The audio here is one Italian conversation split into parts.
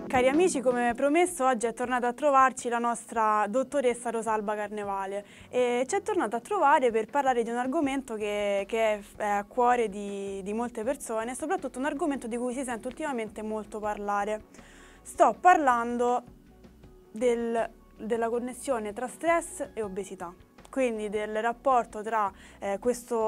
Cari amici, come promesso, oggi è tornata a trovarci la nostra dottoressa Rosalba Carnevale e ci è tornata a trovare per parlare di un argomento che è a cuore di molte persone, e soprattutto un argomento di cui si sente ultimamente molto parlare. Sto parlando della connessione tra stress e obesità. Quindi del rapporto tra questo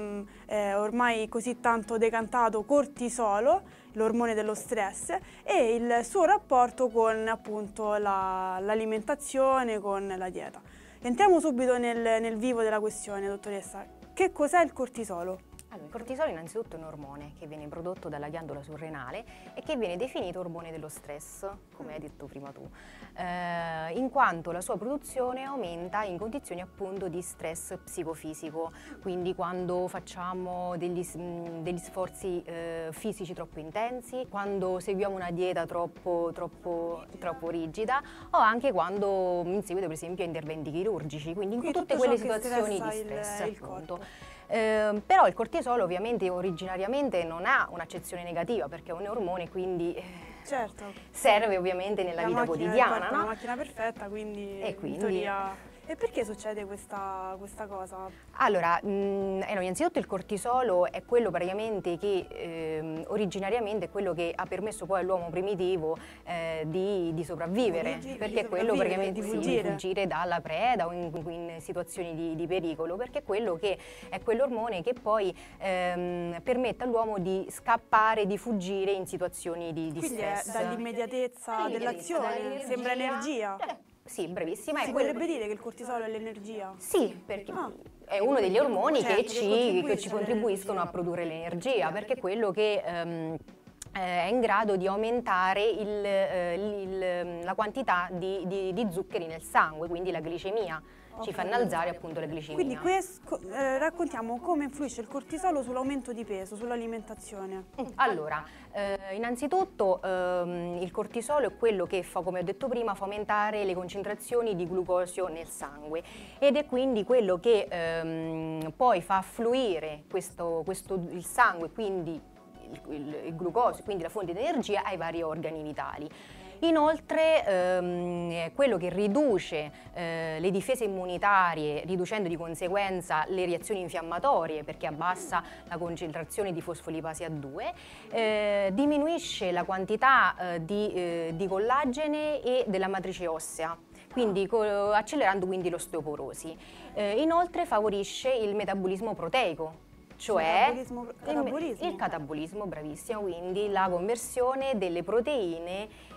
ormai così tanto decantato cortisolo, l'ormone dello stress, e il suo rapporto con appunto l'alimentazione, con la dieta. Entriamo subito nel vivo della questione, dottoressa. Che cos'è il cortisolo? Allora, il cortisolo innanzitutto è un ormone che viene prodotto dalla ghiandola surrenale e che viene definito ormone dello stress, come hai detto prima tu, in quanto la sua produzione aumenta in condizioni appunto di stress psicofisico, quindi quando facciamo degli sforzi fisici troppo intensi, quando seguiamo una dieta troppo rigida, o anche quando in seguito per esempio a interventi chirurgici, quindi in tutte quelle situazioni di stress appunto. Però il cortisolo ovviamente originariamente non ha un'accezione negativa perché è un ormone, quindi certo, serve ovviamente nella vita quotidiana, è no? una macchina perfetta, quindi in teoria... E perché succede questa cosa? Allora, innanzitutto il cortisolo è quello praticamente che originariamente è quello che ha permesso poi all'uomo primitivo di sopravvivere, perché è quello praticamente di fuggire dalla preda o in situazioni di pericolo, perché è quello che è quell'ormone che poi permette all'uomo di scappare, di fuggire in situazioni di stress. Quindi è dall'immediatezza dell'azione, sembra energia. Sì, brevissima. Si potrebbe dire che il cortisolo è l'energia? Sì, perché è uno degli ormoni che ci contribuiscono a produrre l'energia, perché è quello che è in grado di aumentare la quantità di zuccheri nel sangue, quindi la glicemia. Ci fa innalzare appunto la glicemia. Quindi raccontiamo come influisce il cortisolo sull'aumento di peso, sull'alimentazione. Allora, innanzitutto il cortisolo è quello che fa, come ho detto prima, fa aumentare le concentrazioni di glucosio nel sangue ed è quindi quello che poi fa affluire il sangue, quindi il glucosio, quindi la fonte di energia, ai vari organi vitali. Inoltre quello che riduce le difese immunitarie, riducendo di conseguenza le reazioni infiammatorie perché abbassa la concentrazione di fosfolipasi A2, diminuisce la quantità di collagene e della matrice ossea, quindi accelerando quindi l'osteoporosi. Inoltre favorisce il metabolismo proteico, cioè il catabolismo, bravissimo, quindi la conversione delle proteine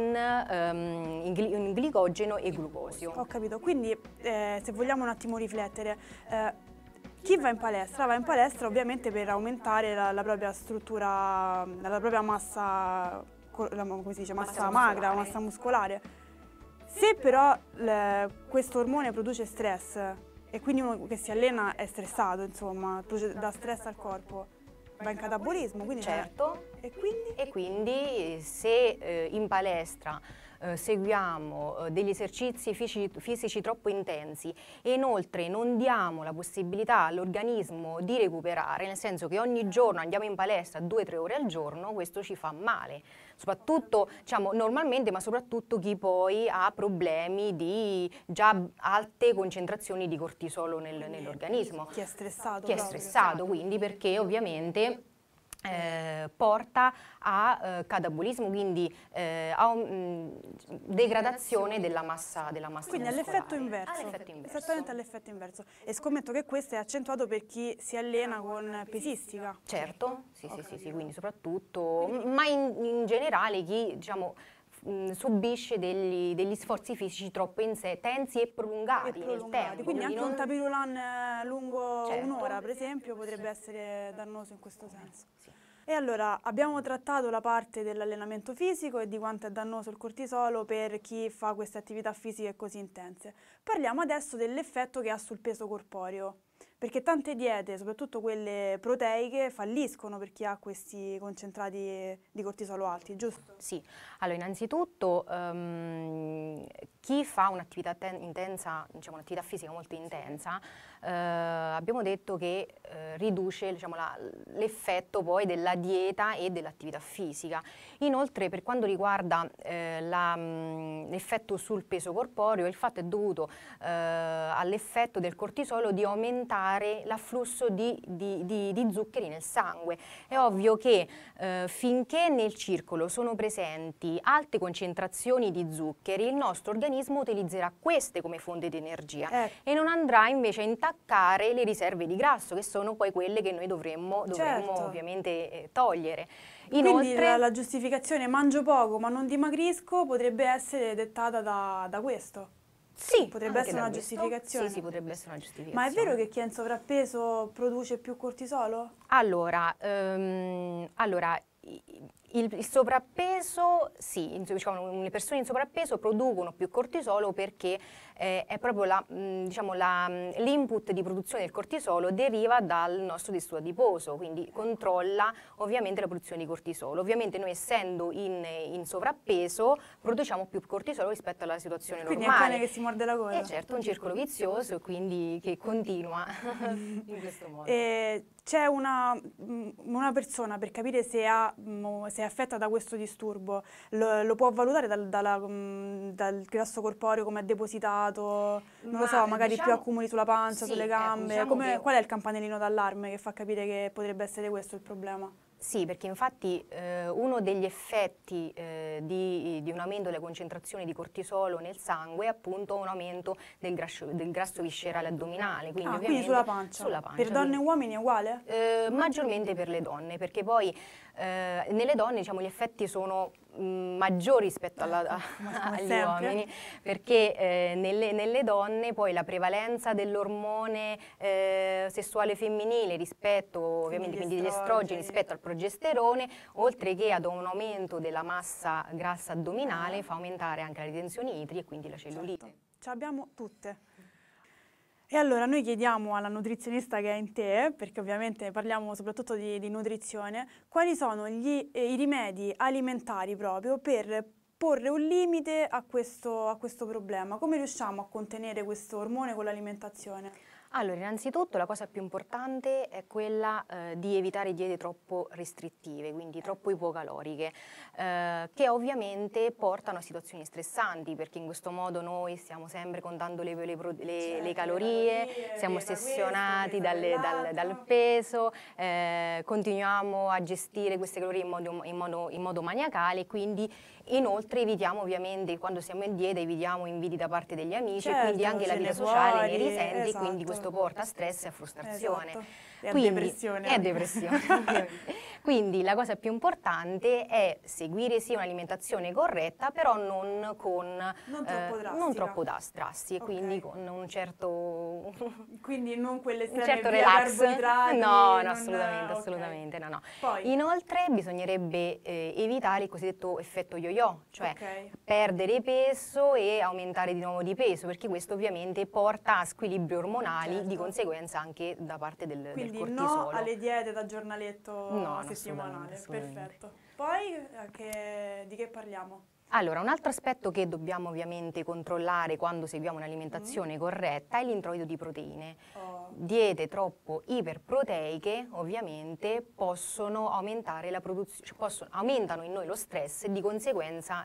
in glicogeno e glucosio. Ho capito, quindi se vogliamo un attimo riflettere, chi va in palestra ovviamente per aumentare la propria struttura, la propria massa, come si dice, massa magra, massa muscolare. Se però questo ormone produce stress, e quindi uno che si allena è stressato, insomma, dà stress al corpo, va in catabolismo, quindi certo. E quindi se in palestra seguiamo degli esercizi fisici troppo intensi e inoltre non diamo la possibilità all'organismo di recuperare, nel senso che ogni giorno andiamo in palestra 2-3 ore al giorno, questo ci fa male, soprattutto diciamo, normalmente, ma soprattutto chi poi ha problemi di già alte concentrazioni di cortisolo nell'organismo. Chi è stressato. Chi è stressato, quindi perché ovviamente porta a catabolismo, quindi a degradazione della massa quindi muscolare. All'effetto inverso. Esattamente all'effetto inverso. E scommetto che questo è accentuato per chi si allena con pesistica. Certo, sì, quindi soprattutto, ma in generale chi diciamo subisce degli sforzi fisici troppo intensi e prolungati nel tempo. Quindi anche un tapirulan lungo certo. un'ora, per esempio, potrebbe essere dannoso in questo senso. Sì. E allora abbiamo trattato la parte dell'allenamento fisico e di quanto è dannoso il cortisolo per chi fa queste attività fisiche così intense. Parliamo adesso dell'effetto che ha sul peso corporeo. Perché tante diete, soprattutto quelle proteiche, falliscono per chi ha questi concentrati di cortisolo alti, giusto? Sì, allora innanzitutto chi fa un'attività intensa, diciamo un'attività fisica molto intensa, abbiamo detto che riduce, diciamo, l'effetto poi della dieta e dell'attività fisica. Inoltre, per quanto riguarda l'effetto sul peso corporeo, il fatto è dovuto all'effetto del cortisolo di aumentare l'afflusso di zuccheri nel sangue. È ovvio che finché nel circolo sono presenti alte concentrazioni di zuccheri, il nostro organismo utilizzerà queste come fonte di energia e non andrà invece a intaccare le riserve di grasso, che sono poi quelle che noi dovremmo Certo. ovviamente togliere. Quindi Inoltre, la giustificazione mangio poco ma non dimagrisco potrebbe essere dettata da questo. sì, Potrebbe anche essere da una questo, giustificazione. sì, potrebbe essere una giustificazione. Ma è vero che chi è in sovrappeso produce più cortisolo? Allora, il sovrappeso, sì, diciamo, le persone in sovrappeso producono più cortisolo perché è proprio diciamo, l'input di produzione del cortisolo deriva dal nostro tessuto adiposo, quindi controlla ovviamente la produzione di cortisolo. Ovviamente noi essendo in sovrappeso produciamo più cortisolo rispetto alla situazione Quindi normale. è un cane che si morde la coda. Certo, un circolo vizioso, quindi che continua in questo modo. C'è una persona, per capire se è affetta da questo disturbo, lo può valutare dal grasso corporeo come è depositato, non lo so, magari diciamo, più accumuli sulla pancia, sì, sulle gambe, diciamo che qual è il campanellino d'allarme che fa capire che potrebbe essere questo il problema? sì, perché infatti uno degli effetti di un aumento delle concentrazioni di cortisolo nel sangue è appunto un aumento del grasso viscerale addominale. Quindi, Quindi sulla pancia. Per donne e uomini è uguale? Maggiormente per le donne, perché poi nelle donne diciamo, gli effetti sono maggiori rispetto agli sempre. uomini, perché nelle donne poi la prevalenza dell'ormone sessuale femminile rispetto ovviamente quindi degli estrogeni rispetto al progesterone, oltre che ad un aumento della massa grassa addominale, fa aumentare anche la ritenzione idrica e quindi la cellulite. Certo. Ce l'abbiamo tutte. E allora noi chiediamo alla nutrizionista che è in te, perché ovviamente parliamo soprattutto di nutrizione, quali sono i rimedi alimentari proprio per porre un limite a questo problema. Come riusciamo a contenere questo ormone con l'alimentazione? Allora, innanzitutto la cosa più importante è quella di evitare diete troppo restrittive, quindi troppo ipocaloriche, che ovviamente portano a situazioni stressanti, perché in questo modo noi stiamo sempre contando le calorie, siamo ossessionati dal peso, continuiamo a gestire queste calorie in modo maniacale, quindi inoltre evitiamo ovviamente, quando siamo in dieta, evitiamo inviti da parte degli amici, certo, e quindi anche la vita sociale ne risente, esatto. quindi questo porta a stress e a frustrazione. Esatto. E quindi, a depressione. E a depressione. Quindi la cosa più importante è seguire sì un'alimentazione corretta, però non troppo drastica, quindi con un certo quindi non quelle un certo relax. No, assolutamente no. Poi, inoltre bisognerebbe evitare il cosiddetto effetto yo-yo, cioè perdere peso e aumentare di nuovo di peso, perché questo ovviamente porta a squilibri ormonali, di conseguenza anche da parte del cortisolo. Quindi no alle diete da giornaletto settimanale, perfetto. Poi di che parliamo? Allora, un altro aspetto che dobbiamo ovviamente controllare quando seguiamo un'alimentazione corretta è l'introito di proteine. Diete troppo iperproteiche ovviamente possono aumentare la produzione, aumentano in noi lo stress e di conseguenza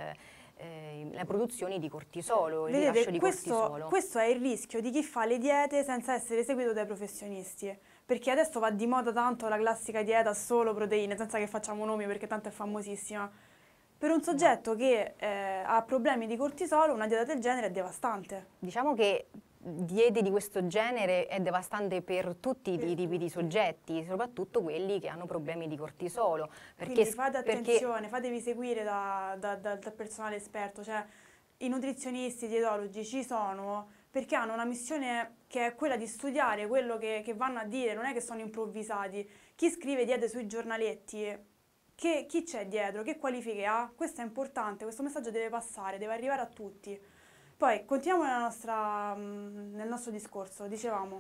la produzione di cortisolo, il rilascio di cortisolo. Questo è il rischio di chi fa le diete senza essere seguito dai professionisti, perché adesso va di moda tanto la classica dieta solo proteine, senza che facciamo nomi perché tanto è famosissima. Per un soggetto che ha problemi di cortisolo, una dieta del genere è devastante. Diciamo che diete di questo genere è devastante per tutti i tipi di soggetti, soprattutto quelli che hanno problemi di cortisolo. Quindi fate attenzione, fatevi seguire dal personale esperto, cioè i nutrizionisti, i dietologi ci sono perché hanno una missione che è quella di studiare quello che vanno a dire, non è che sono improvvisati. Chi scrive diete sui giornaletti, chi c'è dietro, che qualifiche ha? Questo è importante, questo messaggio deve passare, deve arrivare a tutti. Poi continuiamo nel nostro discorso, dicevamo.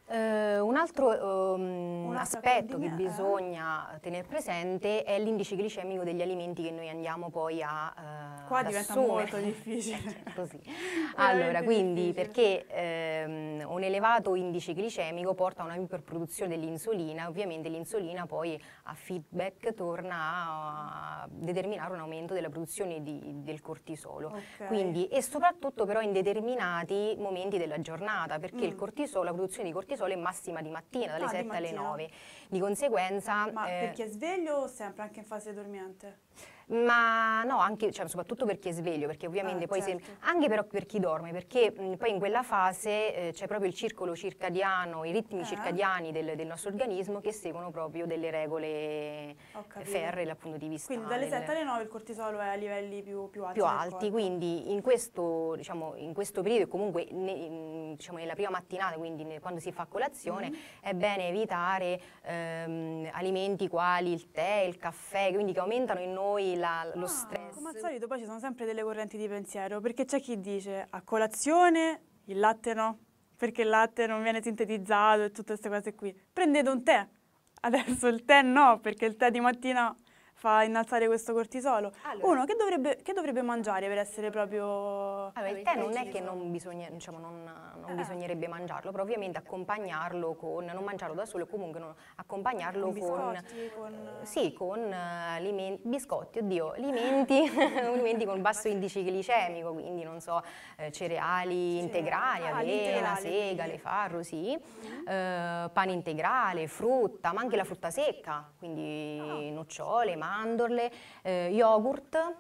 Un altro Un'altra aspetto che fondina, bisogna tenere presente è l'indice glicemico degli alimenti che noi andiamo poi a Qua ad diventa assumere. molto difficile. Così. Veramente Allora, quindi difficile. perché un elevato indice glicemico porta a una iperproduzione dell'insulina, ovviamente l'insulina poi a feedback torna a determinare un aumento della produzione del cortisolo. Ok. Quindi, e soprattutto però in determinati momenti della giornata, perché il cortisolo, la produzione di cortisolo è massima di mattina, dalle Ah, di 7 alle mattina. 9. Di conseguenza, Ma perché è sveglio o sempre anche in fase dormiente? ma no, anche, cioè, soprattutto per chi è sveglio, perché ovviamente poi certo. anche però per chi dorme, perché poi in quella fase c'è proprio il circolo circadiano, i ritmi circadiani del nostro organismo che seguono proprio delle regole Ho capito. ferree dal punto di vista Quindi dalle 7 alle 9 il cortisolo è a livelli più alti più del alti, corpo. quindi in questo, diciamo, in questo periodo e comunque diciamo, nella prima mattinata, quindi quando si fa colazione, è bene evitare alimenti quali il tè, il caffè, quindi che aumentano in noi lo stress. Come al solito poi ci sono sempre delle correnti di pensiero, perché c'è chi dice a colazione il latte no, perché il latte non viene sintetizzato e tutte queste cose qui. Prendete un tè, adesso il tè no, perché il tè di mattina fa innalzare questo cortisolo. Allora. Uno, che dovrebbe mangiare per essere proprio... Allora, il tè non è che non bisogna, diciamo, non bisognerebbe mangiarlo, però ovviamente accompagnarlo con, non mangiarlo da solo, comunque accompagnarlo Con biscotti, con... sì, con biscotti, oddio, alimenti con basso indice glicemico, quindi non so, cereali integrali, avena, integrali, segale, quindi. farro, sì, pane integrale, frutta, ma anche la frutta secca, quindi nocciole, mandorle, yogurt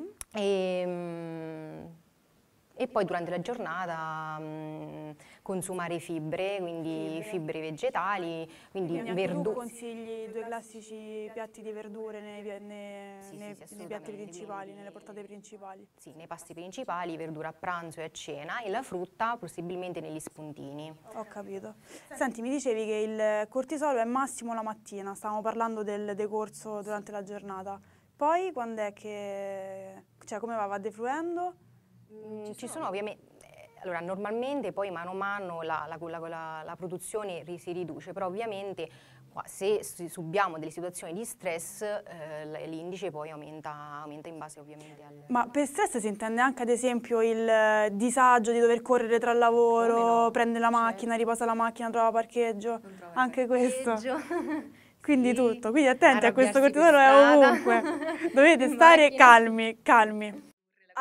e poi durante la giornata consumare fibre, quindi fibre vegetali, quindi Quindi anche tu verdure. consigli 2 classici piatti di verdure Sì, nei piatti assolutamente, principali, quindi nelle portate principali. sì, nei pasti principali, verdura a pranzo e a cena e la frutta possibilmente negli spuntini. Ho capito. Senti, mi dicevi che il cortisolo è massimo la mattina, stavamo parlando del decorso durante la giornata. Poi quando è che... cioè come va defluendo? Ci sono ovviamente, allora normalmente poi mano a mano la produzione si riduce, però ovviamente se subiamo delle situazioni di stress l'indice poi aumenta in base ovviamente al... Ma per stress si intende anche ad esempio il disagio di dover correre tra il lavoro, Come no? prende la macchina, riposa la macchina, trova parcheggio, anche questo. Quindi Sì, tutto, quindi attenti a questo arrabbiarsi cortisolo per è strada. ovunque, dovete In stare macchina. calmi.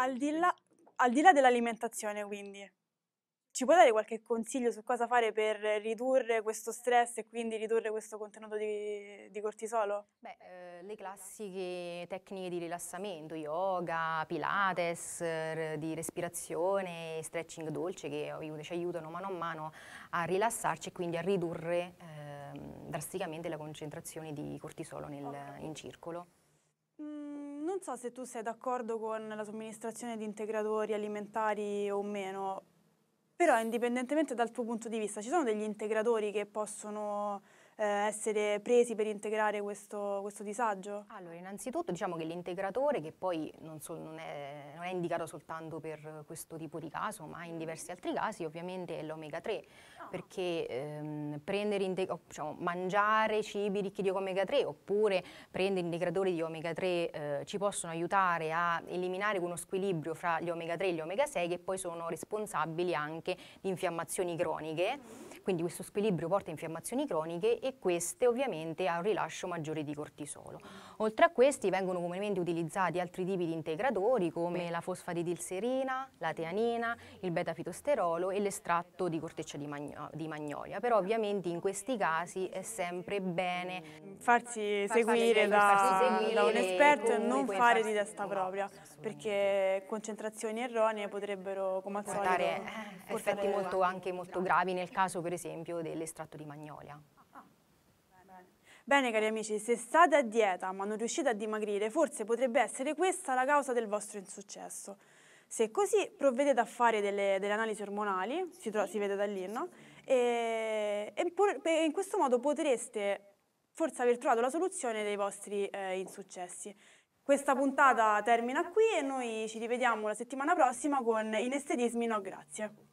Al di là dell'alimentazione quindi, ci puoi dare qualche consiglio su cosa fare per ridurre questo stress e quindi ridurre questo contenuto di cortisolo? Beh, le classiche tecniche di rilassamento, yoga, pilates, di respirazione, stretching dolce che ci aiutano mano a mano a rilassarci e quindi a ridurre drasticamente la concentrazione di cortisolo in circolo. Non so se tu sei d'accordo con la somministrazione di integratori alimentari o meno, però indipendentemente dal tuo punto di vista, ci sono degli integratori che possono essere presi per integrare questo disagio? Allora, innanzitutto diciamo che l'integratore, che poi non è indicato soltanto per questo tipo di caso, ma in diversi altri casi, ovviamente è l'omega 3, perché mangiare cibi ricchi di omega 3 oppure prendere integratori di omega 3 ci possono aiutare a eliminare uno squilibrio fra gli omega 3 e gli omega 6 che poi sono responsabili anche di infiammazioni croniche. Quindi questo squilibrio porta a infiammazioni croniche e queste ovviamente a un rilascio maggiore di cortisolo. Oltre a questi vengono comunemente utilizzati altri tipi di integratori come la fosfatidilserina, la teanina, il beta-fitosterolo e l'estratto di corteccia di magnolia. Però ovviamente in questi casi è sempre bene farsi seguire da un esperto e non fare di testa no, propria, perché concentrazioni erronee potrebbero, come al portare solito, effetti anche molto gravi nel caso per esempio dell'estratto di magnolia. Bene cari amici, se state a dieta ma non riuscite a dimagrire, forse potrebbe essere questa la causa del vostro insuccesso. Se è così, provvedete a fare delle analisi ormonali, si vede da lì, no? E in questo modo potreste forse aver trovato la soluzione dei vostri insuccessi. Questa puntata termina qui e noi ci rivediamo la settimana prossima con In estetismi no grazie.